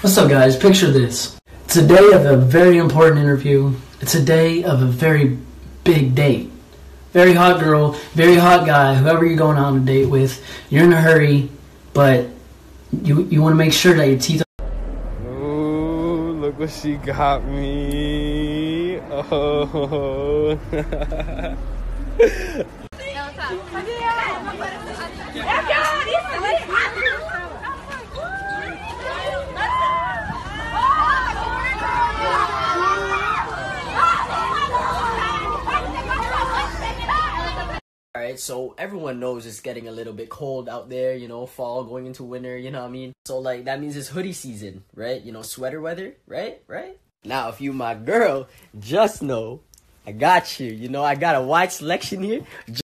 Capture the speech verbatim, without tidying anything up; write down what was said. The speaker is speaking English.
What's up, guys? Picture this. It's a day of a very important interview. It's a day of a very big date. Very hot girl, very hot guy, whoever you're going on a date with. You're in a hurry, but you you want to make sure that your teeth are... Ooh, look what she got me. Oh. Alright, so everyone knows it's getting a little bit cold out there, you know, fall going into winter, you know what I mean? So like that means it's hoodie season, right? You know, sweater weather, right? Right? Now, if you my girl, just know I got you. You know, I got a wide selection here.